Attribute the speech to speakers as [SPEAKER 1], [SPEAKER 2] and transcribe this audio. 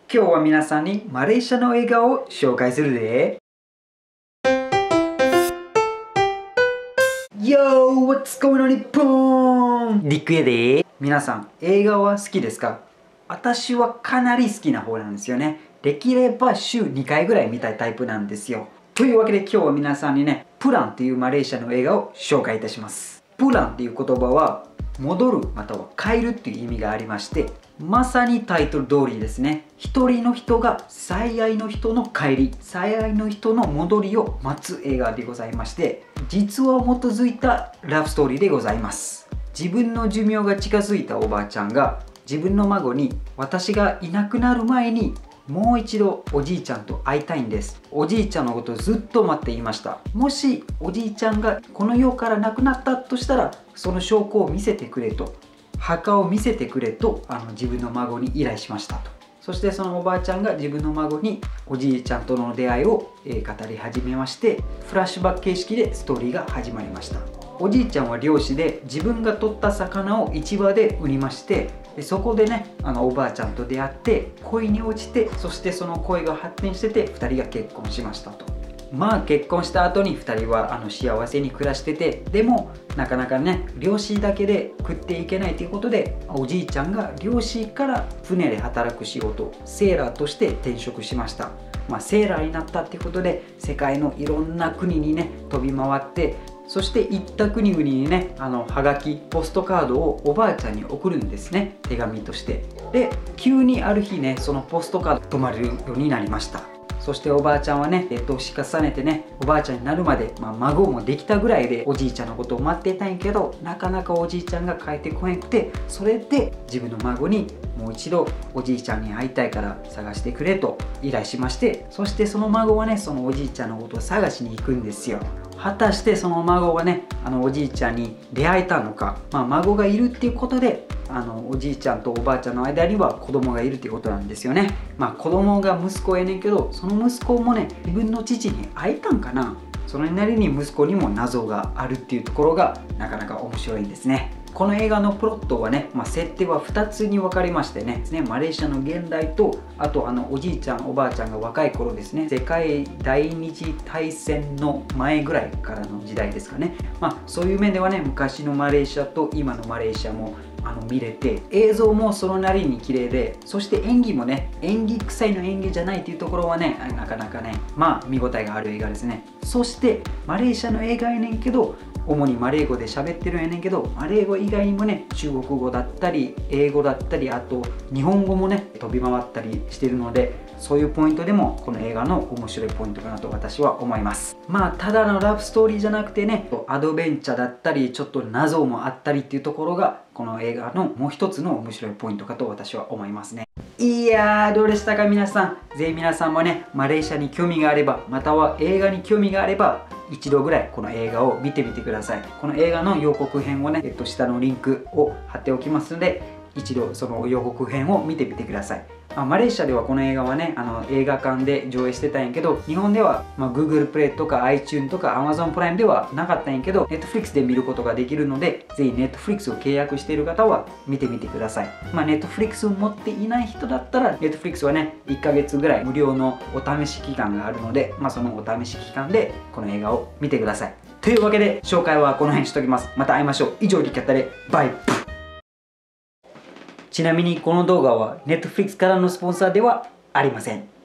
[SPEAKER 1] 今日は皆さんにマレーシアの映画を紹介するで。Yo! What's going on 日本？リクエで。皆さん、映画は好きですか？私はかなり好きな方なんですよね。できれば週2回ぐらい見たいタイプなんですよ。というわけで今日は皆さんにね、プランっていうマレーシアの映画を紹介いたします。プランっていう言葉は、戻るまたは帰るっていう意味がありまして、まさにタイトル通りですね。一人の人が最愛の人の帰り、最愛の人の戻りを待つ映画でございまして、実話を基づいたラブストーリーでございます。自分の寿命が近づいたおばあちゃんが自分の孫に、私がいなくなる前にもう一度おじいちゃんと会いたいんです。おじいちゃんのことをずっと待っていました。もしおじいちゃんがこの世から亡くなったとしたら、その証拠を見せてくれと、墓を見せてくれと自分の孫に依頼しましたと。そしてそのおばあちゃんが自分の孫におじいちゃんとの出会いを語り始めまして、フラッシュバック形式でストーリーが始まりました。おじいちゃんは漁師で、自分が取った魚を市場で売りまして、そこでねおばあちゃんと出会って恋に落ちて、そしてその恋が発展してて2人が結婚しましたと。まあ結婚した後に2人は幸せに暮らしてて、でもなかなかね漁師だけで食っていけないということで、おじいちゃんが漁師から船で働く仕事、セーラーとして転職しました。セーラーになったっていうことで世界のいろんな国にね飛び回って、そして行った国々にねはがきポストカードをおばあちゃんに送るんですね、手紙として。で急にある日ねそのポストカード止まるようになりました。そしておばあちゃんはね年重ねてねおばあちゃんになるまで、孫もできたぐらいでおじいちゃんのことを待っていたんやけど、なかなかおじいちゃんが帰ってこなくて、それで自分の孫にもう一度おじいちゃんに会いたいから探してくれと依頼しまして、そしてその孫はねそのおじいちゃんのことを探しに行くんですよ。果たしてその孫がねおじいちゃんに出会えたのか、孫がいるっていうことでおじいちゃんとおばあちゃんの間には子供がいるっていうことなんですよね。子供が息子やねんけど、その息子もね自分の父に会えたんかな、それなりに息子にも謎があるっていうところがなかなか面白いんですね。この映画のプロットはね、設定は2つに分かれましてね、マレーシアの現代と、あとおじいちゃんおばあちゃんが若い頃ですね、世界第二次大戦の前ぐらいからの時代ですかね。そういう面ではね、昔のマレーシアと今のマレーシアも見れて、映像もそのなりに綺麗で、そして演技もね、演技臭いの演技じゃないっていうところはね、なかなかね見応えがある映画ですね。そしてマレーシアの映画やねんけど、主にマレー語で喋ってるんやねんけど、マレー語以外にもね中国語だったり英語だったり、あと日本語もね飛び回ったりしてるので、そういうポイントでもこの映画の面白いポイントかなと私は思います。ただのラブストーリーじゃなくてね、アドベンチャーだったりちょっと謎もあったりっていうところがこの映画のもう一つの面白いポイントかと私は思いますね。いやーどうでしたか皆さん。ぜひ皆さんもねマレーシアに興味があれば、または映画に興味があれば、一度ぐらいこの映画を見てみてください。この映画の予告編をね、下のリンクを貼っておきますので、一度その予告編を見てみてください。マレーシアではこの映画はね映画館で上映してたんやけど、日本では、Google プレイとか iTunes とか Amazon プライムではなかったんやけど、Netflix で見ることができるので、ぜひ Netflix を契約している方は見てみてください。Netflix を持っていない人だったら Netflix はね1ヶ月ぐらい無料のお試し期間があるので、そのお試し期間でこの映画を見てください。というわけで紹介はこの辺にしておきます。また会いましょう。以上リキャッタでバイ。ちなみにこの動画は Netflix からのスポンサーではありません。